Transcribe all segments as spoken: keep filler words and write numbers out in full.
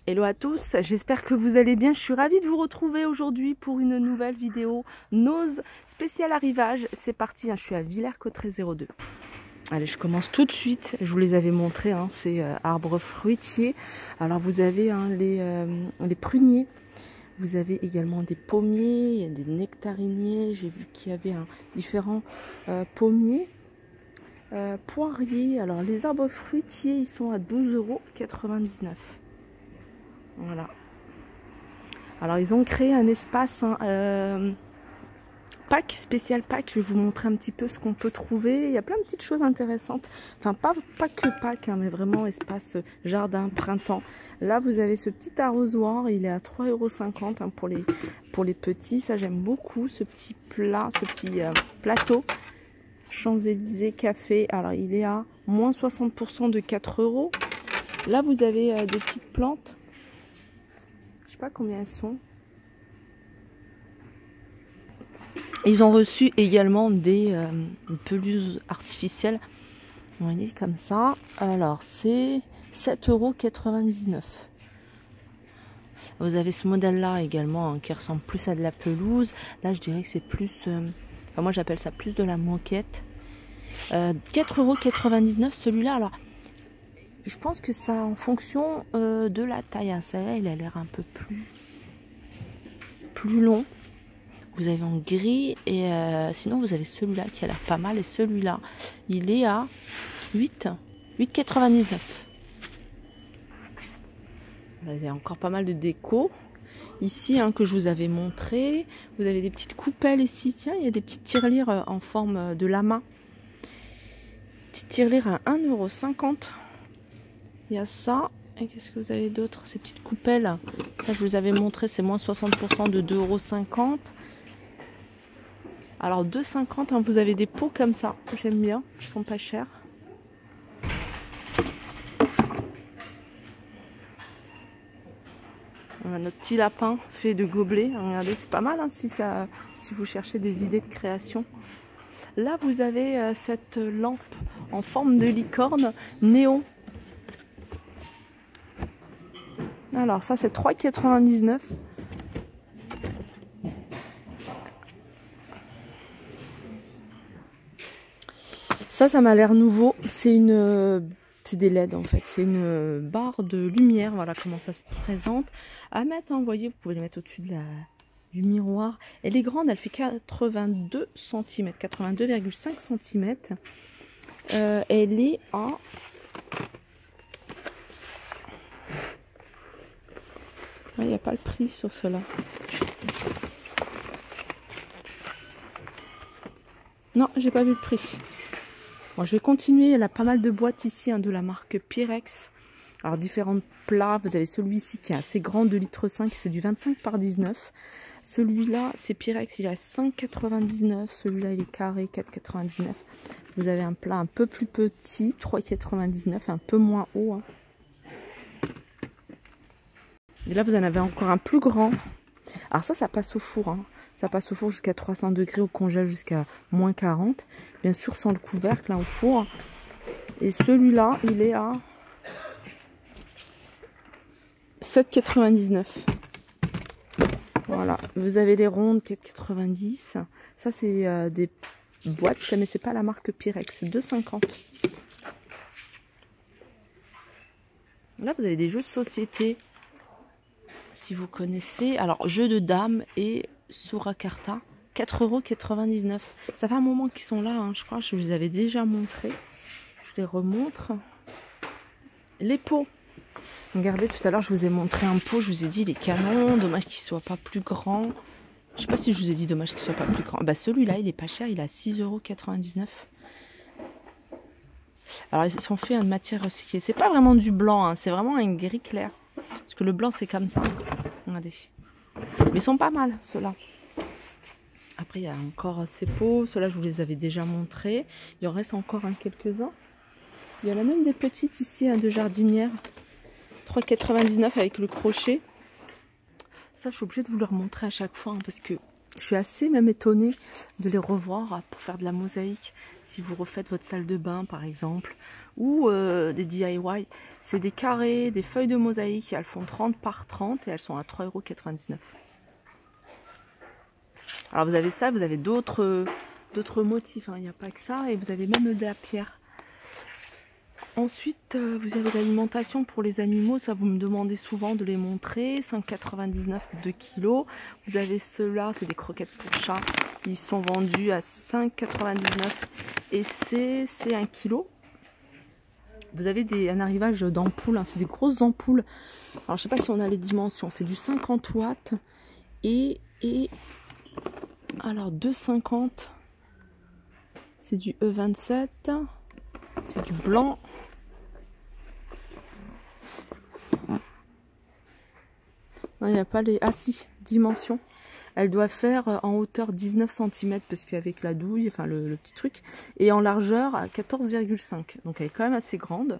Hello à tous, j'espère que vous allez bien. Je suis ravie de vous retrouver aujourd'hui pour une nouvelle vidéo Nose spécial arrivage. C'est parti, hein, je suis à Villers-Cotterêts zéro deux. Allez, je commence tout de suite. Je vous les avais montrés, hein, c'est euh, arbres fruitiers. Alors vous avez hein, les, euh, les pruniers, vous avez également des pommiers, il y a des nectariniers. J'ai vu qu'il y avait hein, différents euh, pommiers. Euh, poiriers, alors les arbres fruitiers ils sont à douze euros quatre-vingt-dix-neuf. Voilà. Alors ils ont créé un espace hein, euh, pack, spécial pack. Je vais vous montrer un petit peu ce qu'on peut trouver. Il y a plein de petites choses intéressantes. Enfin pas, pas que pack, hein, mais vraiment espace jardin, printemps. Là vous avez ce petit arrosoir, il est à trois euros cinquante hein, pour, les, pour les petits. Ça j'aime beaucoup, ce petit plat, ce petit euh, plateau. Champs-Élysées café. Alors il est à moins soixante pour cent de quatre euros. Là vous avez euh, des petites plantes. Je sais pas combien elles sont. Ils ont reçu également des euh, pelouses artificielles. Vous voyez comme ça. Alors c'est sept euros quatre-vingt-dix-neuf. Vous avez ce modèle là également hein, qui ressemble plus à de la pelouse. Là je dirais que c'est plus... Euh, enfin, moi j'appelle ça plus de la moquette. Euh, quatre euros quatre-vingt-dix-neuf celui-là. Alors je pense que ça en fonction euh, de la taille. Hein. Celle-là il a l'air un peu plus... plus long. Vous avez en gris et euh, sinon vous avez celui-là qui a l'air pas mal et celui-là il est à huit euros quatre-vingt-dix-neuf. Il y a encore pas mal de déco ici hein, que je vous avais montré. Vous avez des petites coupelles ici. Tiens, il y a des petites tirelires en forme de lama. Petite tirelire à un euro cinquante. Il y a ça. Et qu'est-ce que vous avez d'autre? Ces petites coupelles. Ça je vous avais montré, c'est moins soixante pour cent de deux euros cinquante. Alors deux euros cinquante, hein, vous avez des pots comme ça, j'aime bien, ils sont pas chers. On a notre petit lapin fait de gobelets, regardez c'est pas mal hein, si, ça, si vous cherchez des idées de création. Là vous avez euh, cette lampe en forme de licorne néon. Alors ça c'est trois euros quatre-vingt-dix-neuf. Ça, ça m'a l'air nouveau. C'est une, c'est des L E D en fait. C'est une barre de lumière. Voilà comment ça se présente. À mettre, hein, vous voyez, vous pouvez les mettre au-dessus de la, du miroir. Elle est grande, elle fait quatre-vingt-deux centimètres, quatre-vingt-deux virgule cinq centimètres. Euh, elle est à... Il n'y a pas le prix sur cela. Non, j'ai pas vu le prix. Bon, je vais continuer, il y a pas mal de boîtes ici hein, de la marque Pyrex. Alors différents plats, vous avez celui-ci qui est assez grand, deux litres cinq, c'est du vingt-cinq par dix-neuf. Celui-là, c'est Pyrex, il est à cinq euros quatre-vingt-dix-neuf. Celui-là, il est carré, quatre euros quatre-vingt-dix-neuf. Vous avez un plat un peu plus petit, trois euros quatre-vingt-dix-neuf, un peu moins haut. Hein. Et là, vous en avez encore un plus grand. Alors ça, ça passe au four. Hein. Ça passe au four jusqu'à trois cents degrés, au congèle jusqu'à moins quarante. Bien sûr, sans le couvercle, là, au four. Et celui-là, il est à sept euros quatre-vingt-dix-neuf. Voilà. Vous avez les rondes, quatre euros quatre-vingt-dix. Ça, c'est euh, des boîtes, mais c'est pas la marque Pyrex. C'est deux euros cinquante. Là, vous avez des jeux de société. Si vous connaissez. Alors, jeux de dames et Surakarta. quatre euros quatre-vingt-dix-neuf. Ça fait un moment qu'ils sont là, hein, je crois que je vous avais déjà montré. Je les remontre. Les pots. Regardez, tout à l'heure, je vous ai montré un pot. Je vous ai dit, il est canon. Dommage qu'il ne soit pas plus grand. Je ne sais pas si je vous ai dit dommage qu'il ne soit pas plus grand. Bah, celui-là, il est pas cher. Il est à six euros quatre-vingt-dix-neuf. Alors, ils sont faits en matière recyclée. C'est pas vraiment du blanc. Hein, c'est vraiment un gris clair. Parce que le blanc, c'est comme ça. Regardez. Mais ils sont pas mal, ceux-là. Après, il y a encore ces pots. Ceux-là, je vous les avais déjà montrés. Il en reste encore hein, quelques-uns. Il y en a même des petites ici, hein, de jardinière. trois euros quatre-vingt-dix-neuf avec le crochet. Ça, je suis obligée de vous le remontrer à chaque fois. Hein, parce que je suis assez même étonnée de les revoir pour faire de la mosaïque. Si vous refaites votre salle de bain, par exemple. ou euh, des D I Y. C'est des carrés, des feuilles de mosaïque, elles font trente par trente et elles sont à trois euros quatre-vingt-dix-neuf. Alors vous avez ça, vous avez d'autres d'autres motifs, hein. Il n'y a pas que ça, et vous avez même de la pierre. Ensuite, euh, vous avez l'alimentation pour les animaux, ça vous me demandez souvent de les montrer, cinq quatre-vingt-dix-neuf deux kilos. Vous avez ceux-là, c'est des croquettes pour chat, ils sont vendus à cinq quatre-vingt-dix-neuf et c'est un kilo. Vous avez des, un arrivage d'ampoules, hein, c'est des grosses ampoules. Alors je sais pas si on a les dimensions, c'est du cinquante watts et, et alors deux cinquante, c'est du E vingt-sept, c'est du blanc. Non, il n'y a pas les... Ah si, dimension. Elle doit faire en hauteur dix-neuf centimètres parce qu'avec la douille, enfin le, le petit truc, et en largeur à quatorze virgule cinq. Donc elle est quand même assez grande.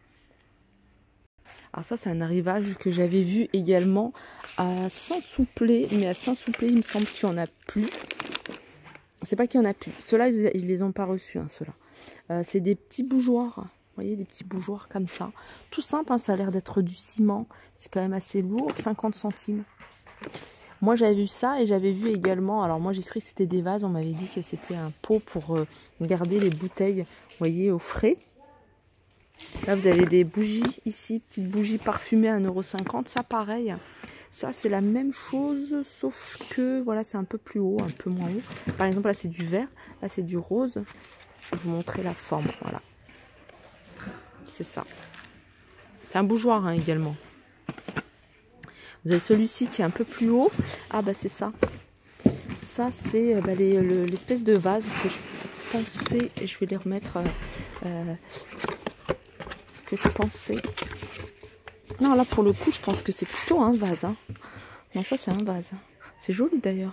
Alors ça, c'est un arrivage que j'avais vu également à Saint-Souplé, mais à Saint-Souplé, il me semble qu'il n'y en a plus. C'est pas qu'il y en a plus. Ceux-là, ils, ils les ont pas reçus, hein, ceux-là. Euh, c'est des petits bougeoirs. Vous voyez, des petits bougeoirs comme ça. Tout simple, hein, ça a l'air d'être du ciment. C'est quand même assez lourd, cinquante centimes. Moi, j'avais vu ça et j'avais vu également... Alors moi, j'ai cru que c'était des vases. On m'avait dit que c'était un pot pour euh, garder les bouteilles, vous voyez, au frais. Là, vous avez des bougies ici, petites bougies parfumées à un euro cinquante. Ça, pareil. Ça, c'est la même chose, sauf que, voilà, c'est un peu plus haut, un peu moins haut. Par exemple, là, c'est du vert. Là, c'est du rose. Je vais vous montrer la forme, voilà. C'est ça. C'est un bougeoir, hein, également. Vous avez celui-ci qui est un peu plus haut. Ah, bah, c'est ça. Ça, c'est bah, l'espèce de vase que je pensais... Et je vais les remettre... Euh, euh, que je pensais... Non, là, pour le coup, je pense que c'est plutôt un vase. Hein. Non, ça, c'est un vase. C'est joli, d'ailleurs.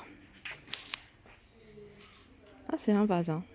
Ah, c'est un vase. Hein.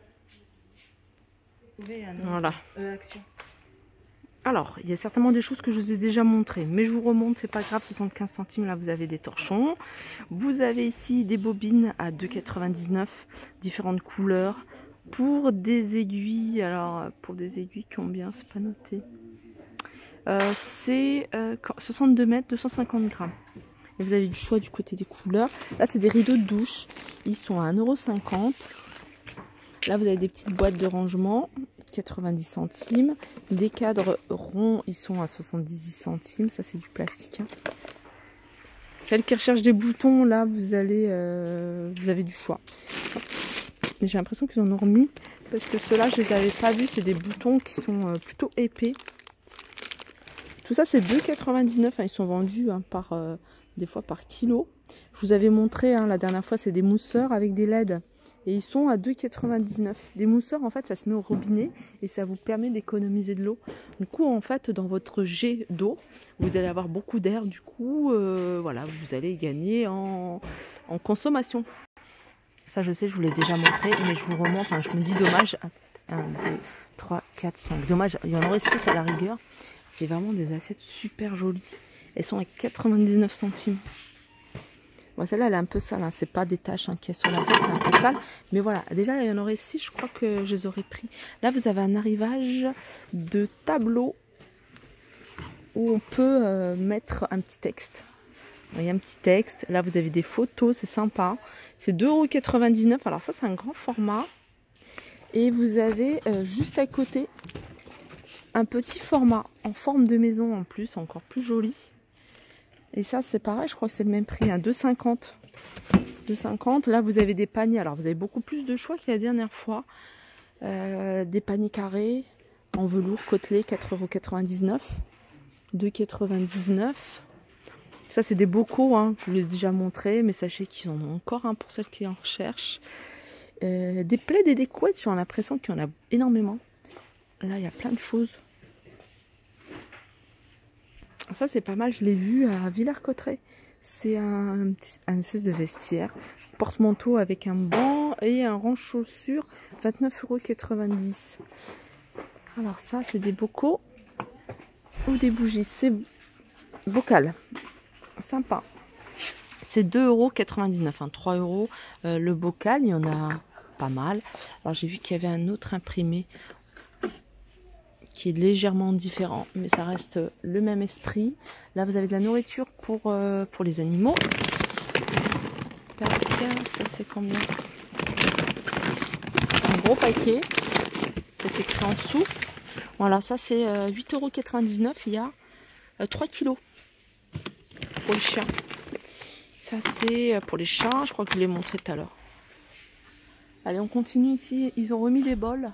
Voilà. Euh, action. Alors, il y a certainement des choses que je vous ai déjà montrées, mais je vous remonte, c'est pas grave, soixante-quinze centimes, là vous avez des torchons. Vous avez ici des bobines à deux quatre-vingt-dix-neuf, différentes couleurs, pour des aiguilles. Alors, pour des aiguilles, combien? C'est pas noté. Euh, c'est euh, soixante-deux mètres, deux cent cinquante grammes. Et vous avez du choix du côté des couleurs. Là, c'est des rideaux de douche, ils sont à un euro cinquante. Là, vous avez des petites boîtes de rangement, quatre-vingt-dix centimes. Des cadres ronds, ils sont à soixante-dix-huit centimes. Ça, c'est du plastique. Hein. Celles qui recherchent des boutons, là, vous allez, euh, vous avez du choix. J'ai l'impression qu'ils en ont remis parce que ceux-là, je les avais pas vus. C'est des boutons qui sont euh, plutôt épais. Tout ça, c'est deux quatre-vingt-dix-neuf. Hein. Ils sont vendus hein, par, euh, des fois par kilo. Je vous avais montré hein, la dernière fois, c'est des mousseurs avec des L E D. Et ils sont à deux quatre-vingt-dix-neuf. Des mousseurs, en fait, ça se met au robinet et ça vous permet d'économiser de l'eau. Du coup, en fait, dans votre jet d'eau, vous allez avoir beaucoup d'air. Du coup, euh, voilà, vous allez gagner en, en consommation. Ça, je sais, je vous l'ai déjà montré, mais je vous remonte. Enfin, je me dis dommage. un, deux, trois, quatre, cinq. Dommage, il y en aurait six à la rigueur. C'est vraiment des assiettes super jolies. Elles sont à quatre-vingt-dix-neuf centimes. Bon, celle-là, elle est un peu sale, hein. C'est pas des taches hein, qu'il y a sur l'assiette, c'est un peu sale. Mais voilà, déjà, il y en aurait six, je crois que je les aurais pris. Là, vous avez un arrivage de tableau où on peut euh, mettre un petit texte. Vous voyez, un petit texte. Là, vous avez des photos, c'est sympa. C'est deux euros quatre-vingt-dix-neuf. Alors ça, c'est un grand format. Et vous avez euh, juste à côté un petit format en forme de maison en plus, encore plus joli. Et ça, c'est pareil, je crois que c'est le même prix, hein, deux cinquante. deux cinquante. Là, vous avez des paniers. Alors, vous avez beaucoup plus de choix que la dernière fois. Euh, des paniers carrés en velours côtelé, quatre euros quatre-vingt-dix-neuf. deux quatre-vingt-dix-neuf. Ça, c'est des bocaux, hein, je vous l'ai déjà montré, mais sachez qu'ils en ont encore un hein, pour celles qui en recherchent. Euh, des plaids et des couettes, j'ai l'impression qu'il y en a énormément. Là, il y a plein de choses. Ça, c'est pas mal, je l'ai vu à Villers-Cotterêts. C'est un, un, petit, un espèce de vestiaire. Porte-manteau avec un banc et un rang chaussures, vingt-neuf euros quatre-vingt-dix. Alors ça, c'est des bocaux ou des bougies. C'est bocal. Sympa. C'est deux euros quatre-vingt-dix-neuf. Hein, trois euros euh, le bocal. Il y en a pas mal. Alors j'ai vu qu'il y avait un autre imprimé qui est légèrement différent, mais ça reste le même esprit. Là, vous avez de la nourriture pour, euh, pour les animaux. Tac, ça c'est combien? Un gros paquet, c'est écrit en dessous. Voilà, ça c'est euh, huit euros quatre-vingt-dix-neuf, il y a euh, trois kilos pour les chiens. Ça c'est pour les chats, je crois que je l'ai montré tout à l'heure. Allez, on continue ici, ils ont remis des bols.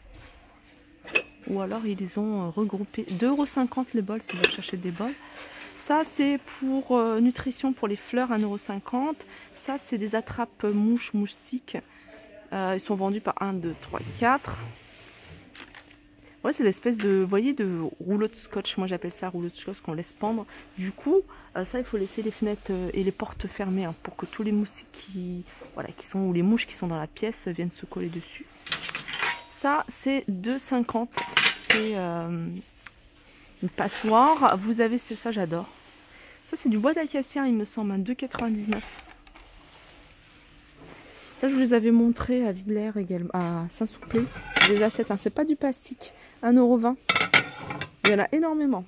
Ou alors ils les ont regroupés. deux euros cinquante les bols si vous cherchez des bols. Ça c'est pour euh, nutrition pour les fleurs, un euro cinquante. Ça c'est des attrapes mouches, moustiques. Euh, ils sont vendus par un, deux, trois, quatre. Ouais, c'est l'espèce de, vous voyez, de rouleau de scotch. Moi, j'appelle ça rouleau de scotch qu'on laisse pendre. Du coup, euh, ça, il faut laisser les fenêtres euh, et les portes fermées hein, pour que tous les moustiques qui, voilà, qui sont, ou les mouches qui sont dans la pièce euh, viennent se coller dessus. Ça, c'est deux euros cinquante. C'est euh, une passoire. Vous avez, c'est ça, j'adore. Ça, c'est du bois d'acacia, il me semble, deux euros quatre-vingt-dix-neuf. Là, je vous les avais montrés à Villers également, à Saint-Souplé. C'est des assiettes, hein. C'est pas du plastique. un euro vingt. Il y en a énormément.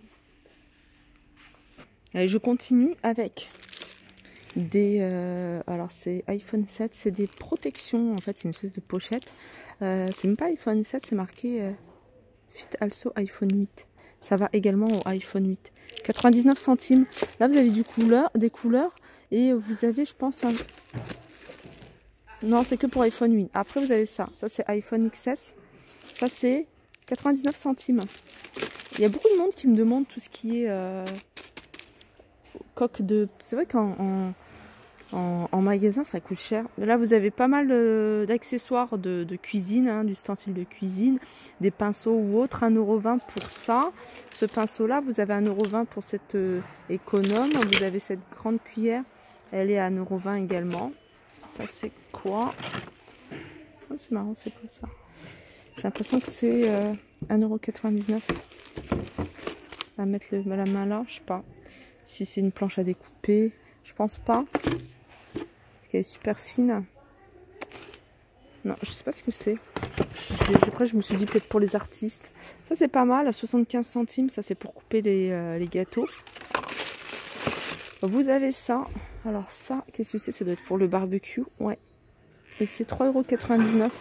Allez, je continue avec des... Euh, alors, c'est iPhone sept. C'est des protections. En fait, c'est une espèce de pochette. Euh, c'est même pas iPhone sept, c'est marqué euh, Fit also iPhone huit. Ça va également au iPhone huit. quatre-vingt-dix-neuf centimes. Là, vous avez du couleur, des couleurs. Et vous avez, je pense... Un... Non, c'est que pour iPhone huit. Après, vous avez ça. Ça, c'est iPhone X S. Ça, c'est quatre-vingt-dix-neuf centimes. Il y a beaucoup de monde qui me demande tout ce qui est euh, coque de... C'est vrai qu'en en, en, en magasin, ça coûte cher. Là, vous avez pas mal euh, d'accessoires de, de cuisine, hein, d'ustensiles de cuisine, des pinceaux ou autres. un euro vingt pour ça. Ce pinceau-là, vous avez un euro vingt pour cette euh, économe. Vous avez cette grande cuillère. Elle est à un euro vingt également. Ça, c'est quoi? Oh, c'est marrant, c'est quoi ça? J'ai l'impression que c'est euh, un euro quatre-vingt-dix-neuf. À mettre le, la main là, je sais pas. Si c'est une planche à découper, je pense pas. Parce qu'elle est super fine. Non, je sais pas ce que c'est. Après, je me suis dit peut-être pour les artistes. Ça, c'est pas mal, à soixante-quinze centimes. Ça, c'est pour couper les, euh, les gâteaux. Vous avez ça. Alors ça, qu'est-ce que c'est? Ça doit être pour le barbecue. Ouais. Et c'est trois euros quatre-vingt-dix-neuf.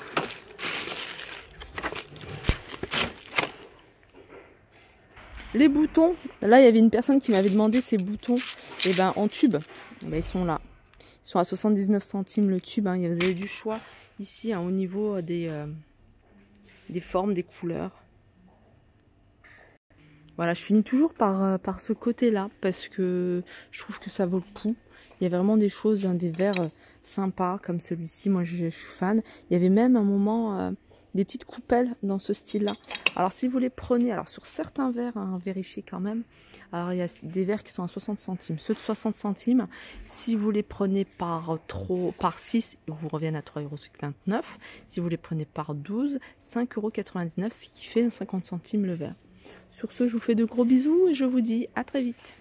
Les boutons. Là, il y avait une personne qui m'avait demandé ces boutons. Et ben en tube. Et ben, ils sont là. Ils sont à soixante-dix-neuf centimes le tube. Hein. Vous avez du choix ici hein, au niveau des, euh, des formes, des couleurs. Voilà, je finis toujours par, euh, par ce côté-là parce que je trouve que ça vaut le coup. Il y a vraiment des choses, hein, des verres euh, sympas comme celui-ci. Moi, je, je suis fan. Il y avait même un moment euh, des petites coupelles dans ce style-là. Alors, si vous les prenez, alors sur certains verres, hein, vérifiez quand même. Alors, il y a des verres qui sont à soixante centimes. Ceux de soixante centimes, si vous les prenez par, trop, par six, ils vous reviennent à trois euros vingt-neuf. Si vous les prenez par douze, cinq euros quatre-vingt-dix-neuf, ce qui fait cinquante centimes le verre. Sur ce, je vous fais de gros bisous et je vous dis à très vite.